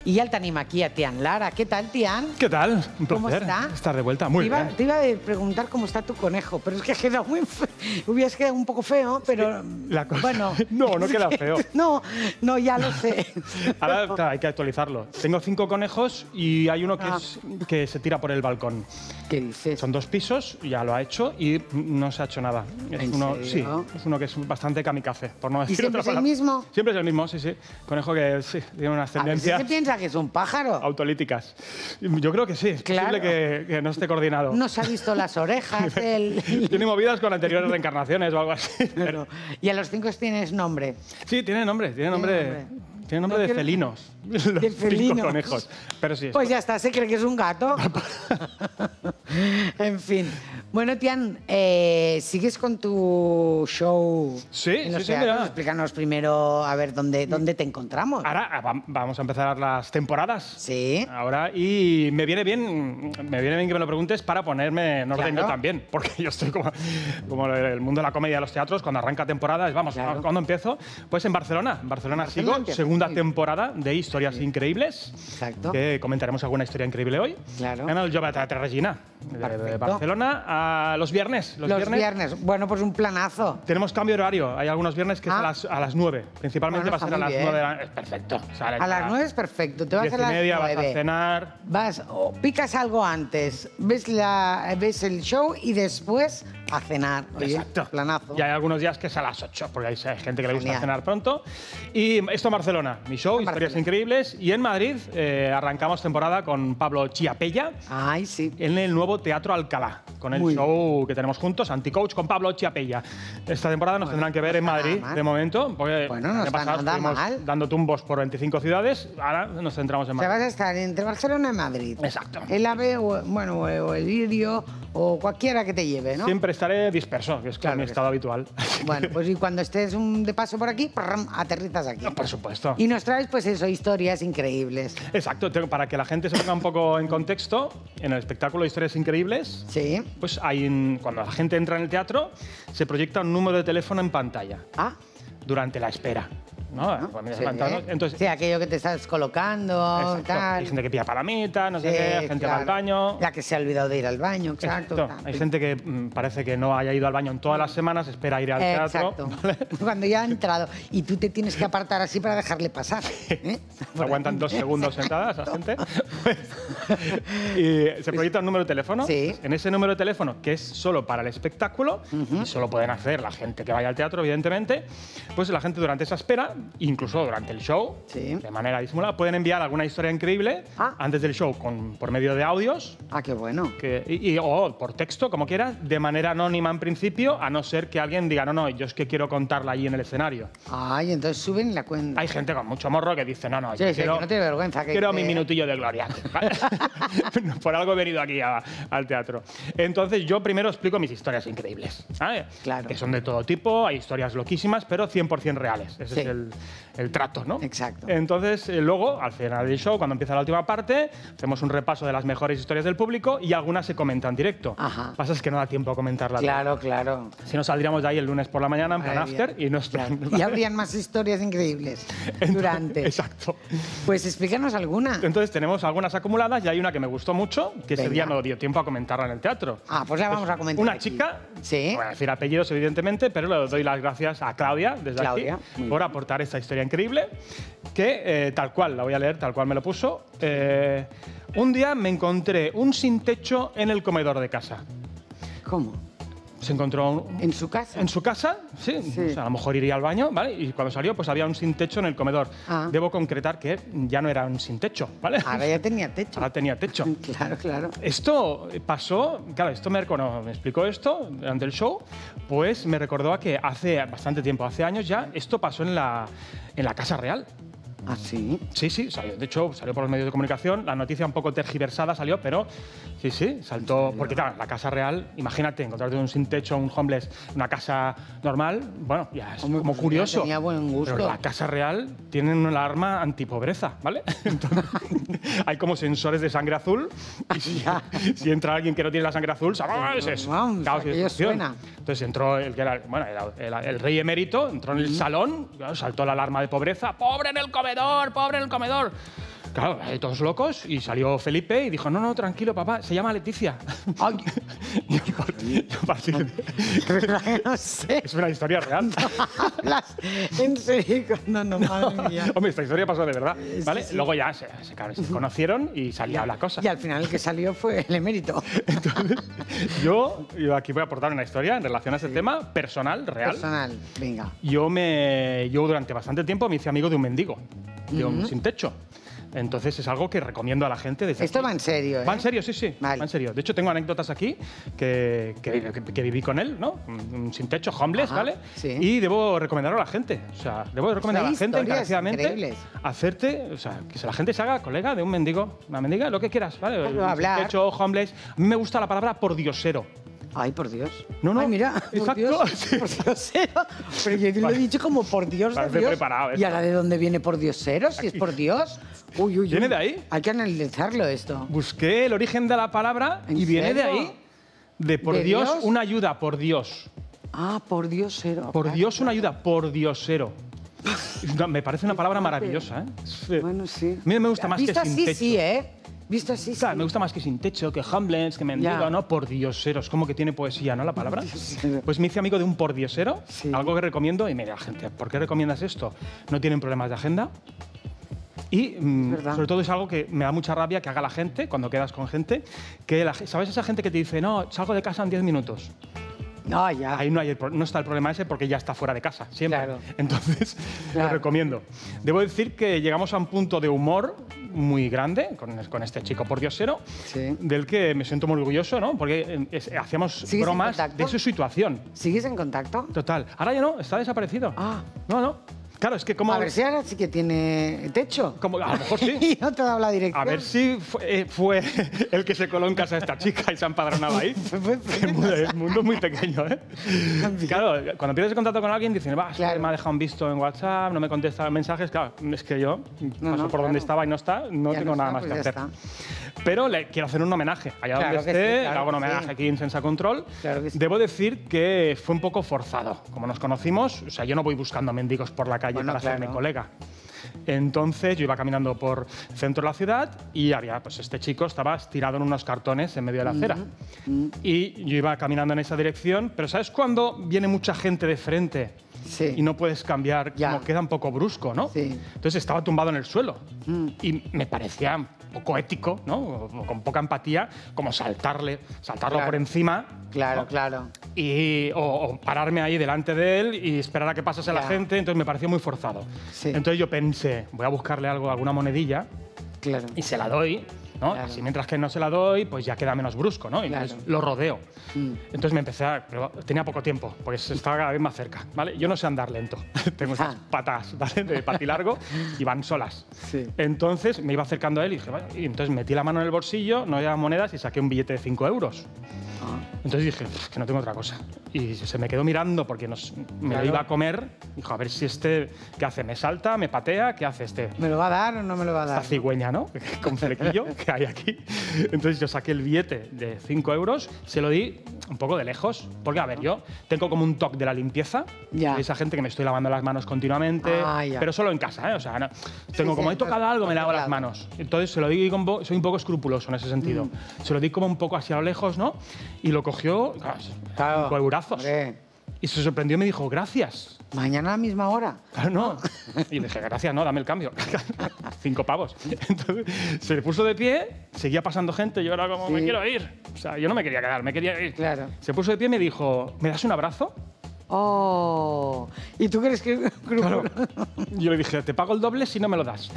Y ya tenim aquí a Tian Lara. ¿Qué tal, Tian? ¿Qué tal? Un placer ¿Cómo está? estar de vuelta. Muy bien. Te iba a preguntar cómo está tu conejo, pero es que ha quedado muy feo. Hubieras quedado un poco feo, pero bueno. No queda feo. No, ya lo sé. Ahora claro, hay que actualizarlo. Tengo 5 conejos y hay uno que se tira por el balcón. ¿Qué dices? Son 2 pisos, ya lo ha hecho y no se ha hecho nada. ¿En uno, serio? Sí, es uno que es bastante kamikaze, por no decir ¿Y siempre otra es el palabra. mismo? Siempre es el mismo, sí, sí. Conejo que sí, tiene unas A veces tendencias se piensa que es un pájaro. autolíticas. Yo creo que sí, es Claro. posible que no esté coordinado. No se ha visto las orejas. Tiene movidas con anteriores reencarnaciones o algo así. Claro. Y a los 5 tienes nombre. Sí, tiene nombre de felinos. Los De 5 felinos. conejos. Pero sí. Pues ya está, se cree que es un gato. En fin. Bueno, Tian, ¿sigues con tu show? Sí, en los sí, teatros? mira. Explícanos primero, a ver, ¿dónde te encontramos? Ahora vamos a empezar las temporadas. Sí. Ahora, y me viene bien que me lo preguntes para ponerme en orden Claro. yo también, porque yo estoy como el mundo de la comedia de los teatros, cuando arranca temporada, vamos, Claro. ¿cuándo empiezo? Pues en Barcelona. En Barcelona sigo, empiezas, segunda muy temporada de Historias Increíbles, Exacto. que comentaremos alguna historia increíble hoy. Claro. En el Jove Teatre Regina, de Perfecto. Barcelona, a los viernes. Los viernes. Bueno, pues un planazo. Tenemos cambio de horario. Hay algunos viernes que es a las 9. Principalmente Bueno, va a ser a está las muy 9 de bien. la... Es perfecto. Sale A las 9 es perfecto. Te vas 10 a y las media, 9. vas a cenar. Picas algo antes, ves el show y después a cenar. Oye, Exacto. planazo. Y hay algunos días que es a las 8, porque hay gente que le gusta Genial. cenar pronto. Y esto en Barcelona, mi show, En Historias Barcelona. Increíbles. Y en Madrid arrancamos temporada con Pablo Chiapella Ay, sí. en el nuevo Teatro Alcalá, con el Muy show que tenemos juntos, Anti-Coach, con Pablo Chiapella. Esta temporada nos tendrán que ver en no está Madrid, nada mal. de momento, porque Bueno, no el año está pasado nada estuvimos mal. dando tumbos por 25 ciudades, ahora nos centramos en O sea, Madrid. vas a estar entre Barcelona y Madrid. Exacto. El AVE, o el Irio, o cualquiera que te lleve, ¿no? Siempre estaré disperso, que es Claro mi que estado habitual. Bueno, pues y cuando estés de paso por aquí, ¡pram!, aterrizas aquí. Por supuesto. Y nos traes, pues eso, historias increíbles. Exacto, para que la gente se ponga un poco en contexto, en el espectáculo de Historias Increíbles, Sí. pues cuando la gente entra en el teatro, se proyecta un número de teléfono en pantalla Ah, durante la espera. ¿no? Pues mira, sí. entonces, Sí, aquello que te estás colocando, exacto, tal. hay gente que pilla palamita, no sé Sí, qué, gente va al claro. baño. Ya que se ha olvidado de ir al baño, exacto. Exacto. Hay gente que parece que no haya ido al baño en todas las semanas, espera ir al teatro. Exacto. Cuando ya ha entrado y tú te tienes que apartar así para dejarle pasar. ¿eh? Se aguantan 2 segundos sentadas la gente. Y se proyecta un número de teléfono. Sí. En ese número de teléfono, que es solo para el espectáculo, y solo pueden acceder la gente que vaya al teatro, evidentemente, pues la gente durante esa espera, incluso durante el show, Sí. de manera disimulada, pueden enviar alguna historia increíble antes del show por medio de audios. Ah, qué bueno. O por texto, como quieras, de manera anónima en principio, a no ser que alguien diga, no, yo es que quiero contarla allí en el escenario. Ay, entonces suben la cuenta. Hay gente con mucho morro que dice, no, Sí, yo sí, quiero, que no tiene vergüenza. quiero mi minutillo de gloria. Por algo he venido aquí al teatro. Entonces, yo primero explico mis historias increíbles, ¿sabes? Claro. Que son de todo tipo, hay historias loquísimas, pero 100% reales. Ese Sí. es el trato, ¿no? Exacto. Entonces, luego, al final del show, cuando empieza la última parte, hacemos un repaso de las mejores historias del público y algunas se comentan en directo. Ajá. Pasa es que no da tiempo a comentarlas. Claro, claro. Si no, saldríamos de ahí el lunes por la mañana en plan Madre mía. after y no Claro. Y habrían más historias increíbles durante. Exacto. Pues explícanos alguna. Entonces tenemos algunas acumuladas y hay una que me gustó mucho, que ese Venga. día no dio tiempo a comentarla en el teatro. Ah, pues la vamos a comentar. Una aquí. chica, Sí. no voy a decir apellidos evidentemente, pero le doy las gracias a Claudia desde Claudia, aquí muy por bien. aportar esta historia increíble, que tal cual, la voy a leer tal cual me lo puso. Un día me encontré un sin techo en el comedor de casa. ¿Cómo? Se encontró ¿En su casa? en su casa, sí. Sí. O sea, a lo mejor iría al baño, ¿vale? Y cuando salió, pues había un sin techo en el comedor. Ah. Debo concretar que ya no era un sin techo, ¿vale? Ahora ya tenía techo. Ahora tenía techo. Claro, claro. Esto pasó, claro, esto me explicó esto durante el show, pues me recordó a que hace bastante tiempo, hace años ya, esto pasó en la Casa Real. ¿Ah, sí? Sí, sí, salió. De hecho, salió por los medios de comunicación. La noticia un poco tergiversada salió, pero sí, sí, saltó. Porque, claro, la Casa Real, imagínate, encontrarte un sin techo, un homeless, una casa normal, bueno, ya es Hombre, como pues curioso. tenía buen gusto. Pero la Casa Real tiene una alarma antipobreza, ¿vale? Entonces, hay como sensores de sangre azul. Y si entra alguien que no tiene la sangre azul, ¿sabes? Es Vamos, caos y aquello destrucción. suena. Entonces entró el que era, bueno, era el rey emérito, entró en el salón, claro, saltó la alarma de pobreza. ¡Pobre en el comedor! ¡Pobre en el comedor! claro, todos locos, y salió Felipe y dijo, no, tranquilo, papá, se llama Leticia. Ay, Yo a partir de- no sé. Es una historia real. Hablas en serio. No, madre mía. Hombre, esta historia pasó de verdad, ¿vale? sí. Luego ya claro, se conocieron y salía la cosa. Y al final el que salió fue el emérito. Yo aquí voy a aportar una historia en relación a ese tema personal, real. Personal, venga. Yo durante bastante tiempo me hice amigo de un mendigo, de un sin techo. Entonces es algo que recomiendo a la gente. Desde Esto aquí. va en serio, ¿eh? Va en serio, sí. Vale. Va en serio. De hecho, tengo anécdotas aquí que viví con él, ¿no? Un sin techo, homeless, Ajá, ¿vale? sí. Y debo recomendarlo a la gente. O sea, debo recomendar a Hay la gente historias encarecidamente increíbles. hacerte, o sea, que la gente se haga colega de un mendigo, una mendiga, lo que quieras, ¿vale? Claro, Un sin hablar. techo, homeless. A mí me gusta la palabra pordiosero. Ay, por Dios. No, Ay, mira, por exacto. Dios, Sí. por diosero. Pero yo lo he dicho como por Dios de Parece Dios. preparado ¿Y esto. ahora de dónde viene por diosero? Si es por Dios. Uy. ¿Viene de ahí? Hay que analizarlo esto. Busqué el origen de la palabra ¿En y viene de serio? ahí. De por ¿De Dios, Dios? una ayuda, por Dios. Ah, por diosero. Por Claro, Dios, una claro. ayuda, por diosero. Me parece una palabra maravillosa, ¿eh? Bueno, sí. A mí me gusta más que Visto sin así, techo. sí, ¿eh? Visto así, sí. Claro, me gusta más que sin techo, que homeless, que mendigo, Ya. ¿no? Por diosero. Es como que tiene poesía, ¿no? La palabra. Diosero. Pues me hice amigo de un por diosero, Sí. algo que recomiendo. Y mira, gente, ¿por qué recomiendas esto? No tienen problemas de agenda. Y verdad. sobre todo es algo que me da mucha rabia que haga la gente, cuando quedas con gente, que ¿sabes esa gente que te dice, no, salgo de casa en 10 minutos? No, ya. Ahí no está el problema ese porque ya está fuera de casa, siempre. Claro. Entonces, Claro. lo recomiendo. Debo decir que llegamos a un punto de humor muy grande con este chico pordiosero, Sí. del que me siento muy orgulloso, ¿no? Porque hacíamos ¿Sigues en bromas contacto? de su situación. ¿Sigues en contacto? Total. Ahora ya no, está desaparecido. Ah. No. Claro, es que como... A ver si ahora sí que tiene techo. a lo mejor sí. Y no te ha dado la dirección. A ver si fue el que se coló en casa de esta chica y se ha empadronado ahí. El mundo es muy pequeño, ¿eh? Claro, cuando pierdes contacto con alguien dicen, va, Claro. me ha dejado un visto en WhatsApp, no me contesta mensajes. Claro, es que yo paso por claro. donde estaba y no está, no Ya tengo no nada está, más pues que ya hacer. Pero le quiero hacer un homenaje. Allá Claro donde que esté, sí, le claro hago un que homenaje sí. aquí en Sensa Control. Claro que sí. Debo decir que fue un poco forzado. Como nos conocimos, o sea, yo no voy buscando mendigos por la calle Bueno, para hacerme claro. colega. Entonces yo iba caminando por el centro de la ciudad y había, pues este chico estaba estirado en unos cartones en medio de la acera. Y yo iba caminando en esa dirección, pero ¿sabes cuando viene mucha gente de frente Sí. y no puedes cambiar? Ya. Como queda un poco brusco, ¿no? Sí. Entonces estaba tumbado en el suelo y me parecía un poco ético, ¿no? O con poca empatía, como saltarlo Claro. por encima. Claro, ¿no? claro. O pararme ahí delante de él y esperar a que pasase la Ya. gente, entonces me pareció muy forzado. Sí. Entonces yo pensé, voy a buscarle algo, alguna monedilla Claro. y se la doy, ¿no? Claro. Así mientras que no se la doy, pues ya queda menos brusco, ¿no? Y Claro. entonces lo rodeo. Mm. Entonces me empecé pero tenía poco tiempo, porque estaba cada vez más cerca, ¿vale? Yo no sé andar lento, tengo estas Ah. patas, ¿vale? De patilargo y van solas. Sí. Entonces me iba acercando a él y dije, vale, y entonces metí la mano en el bolsillo, no había monedas y saqué un billete de 5 euros. Ah. Entonces dije, "Pff, que no tengo otra cosa". Y se me quedó mirando porque me Claro. lo iba a comer. Dijo, a ver si ¿qué hace? ¿Me salta? ¿Me patea? ¿Qué hace este? ¿Me lo va a dar o no me lo va a Esta dar? cigüeña, ¿no? Con flequillo que hay aquí. Entonces yo saqué el billete de 5 euros, se lo di un poco de lejos. Porque, a ver, yo tengo como un toque de la limpieza. Ya. De esa gente que me estoy lavando las manos continuamente. Ah, ya. Pero solo en casa, ¿eh? O sea, tengo sí, como he tocado algo, me lavo las controlado. manos. Entonces se lo di soy un poco escrupuloso en ese sentido. Mm. Se lo di como un poco hacia lo lejos, ¿no? Y lo cogió, Claro. 5 eurazos. Hombre, Y se sorprendió y me dijo, gracias. mañana a la misma hora. Claro, no. Y le dije, gracias, no, dame el cambio. 5 pavos. Entonces se puso de pie, seguía pasando gente, yo era como, Sí. me quiero ir. O sea, yo no me quería quedar, me quería ir. Claro. Se puso de pie y me dijo, ¿me das un abrazo? Oh. ¿Y tú crees que Claro. Yo le dije, te pago el doble si no me lo das.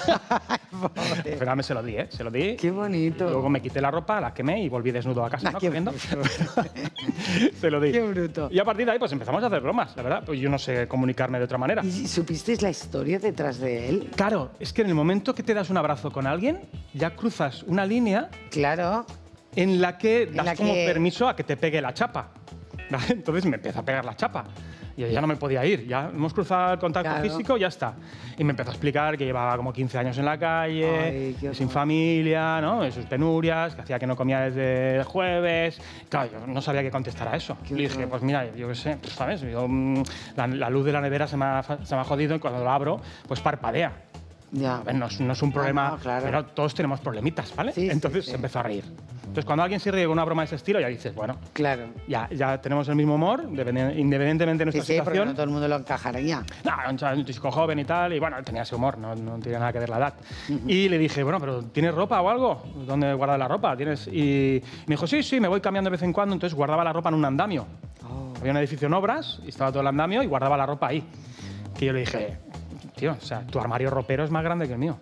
Pobre. Al final se lo di, ¿eh? Se lo di. Qué bonito. Luego me quité la ropa, la quemé y volví desnudo a casa, Ah, ¿no? qué Corriendo. bruto. Se lo di. Qué bruto. Y a partir de ahí, pues empezamos a hacer bromas, la verdad. Pues yo no sé comunicarme de otra manera. ¿Y supisteis la historia detrás de él? Claro, es que en el momento que te das un abrazo con alguien, ya cruzas una línea Claro. en la que das la como que- permiso a que te pegue la chapa. ¿Vale? Entonces me empieza a pegar la chapa. Y ya no me podía ir. Ya hemos cruzado el contacto Claro. físico, ya está. Y me empezó a explicar que llevaba como 15 años en la calle, Ay, qué sin horror. familia, ¿no? De sus penurias, que hacía que no comía desde el jueves. Claro, yo no sabía qué contestar a eso. Qué Le dije, horror. pues mira, yo qué sé, pues, ¿sabes? La luz de la nevera se me ha jodido y cuando lo abro, pues parpadea. Ya. A ver, no es un problema, no, claro. pero todos tenemos problemitas, ¿vale? Sí, sí, Entonces sí. se empezó a reír. Entonces, cuando alguien se ríe con una broma de ese estilo, ya dices, bueno, Claro. ya tenemos el mismo humor, independientemente de Sí, nuestra sí, porque situación. no todo el mundo lo encajaría. No, un chico joven y tal, y bueno, tenía ese humor, no tiene nada que ver la edad. Y le dije, bueno, pero ¿tienes ropa o algo? ¿Dónde guardas la ropa? Y me dijo, sí, me voy cambiando de vez en cuando, entonces guardaba la ropa en un andamio. Había un edificio en obras, y estaba todo el andamio, y guardaba la ropa ahí. Que yo le dije, tío, o sea, tu armario ropero es más grande que el mío.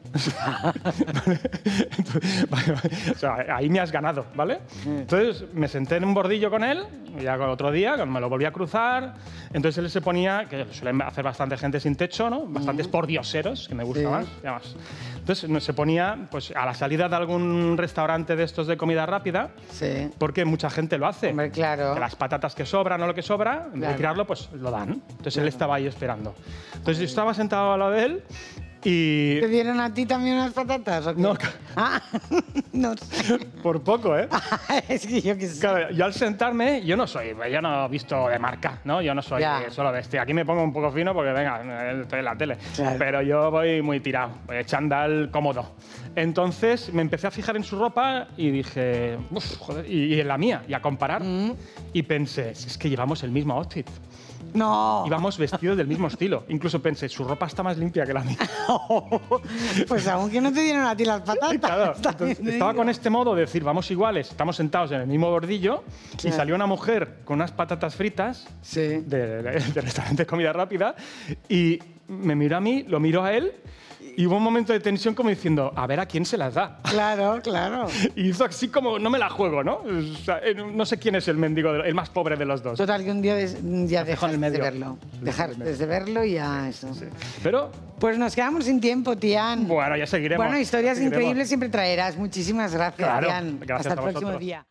O sea, ahí me has ganado, ¿vale? Entonces me senté en un bordillo con él, ya otro día, cuando me lo volví a cruzar, entonces él se ponía, que suelen hacer bastante gente sin techo, ¿no? Bastantes pordioseros, que me gusta más, ya más. Entonces se ponía pues, a la salida de algún restaurante de estos de comida rápida, Sí. porque mucha gente lo hace. Hombre, claro. Que las patatas que sobran o lo que sobra, en vez Claro. de tirarlo, pues lo dan. Entonces él estaba ahí esperando. Entonces yo estaba sentado al lado de él y... ¿Te dieron a ti también unas patatas o qué? No. Ah, no sé. Por poco, ¿eh? Es que yo qué sé. Claro, yo al sentarme, yo no he visto de marca, ¿no? Yo no soy Ya. solo de este. Aquí me pongo un poco fino porque, venga, estoy en la tele. Claro. Pero yo voy muy tirado, chándal cómodo. Entonces me empecé a fijar en su ropa y dije, uff, joder, y en la mía, y a comparar. Y pensé, si es que llevamos el mismo outfit. No. Íbamos vestidos del mismo estilo. Incluso pensé, su ropa está más limpia que la mía. Pues aunque no te dieron a ti las patatas. Claro, también entonces, te estaba digo. con este modo de decir, vamos iguales, estamos sentados en el mismo bordillo, y Claro. salió una mujer con unas patatas fritas Sí. de restaurante de comida rápida y me miró a mí, lo miró a él y hubo un momento de tensión como diciendo, a ver a quién se las da. Claro, claro. Y hizo así como, no me la juego, ¿no? O sea, no sé quién es el mendigo, el más pobre de los dos. Total, que un día ya dejó en el dejaste de medio. verlo. Dejaste de verlo y ya eso. Pero, Pues nos quedamos sin tiempo, Tian. bueno, ya seguiremos. Bueno, historias Seguiremos. increíbles siempre traerás. Muchísimas gracias, Claro, Tian. gracias Hasta el a próximo vosotros. día.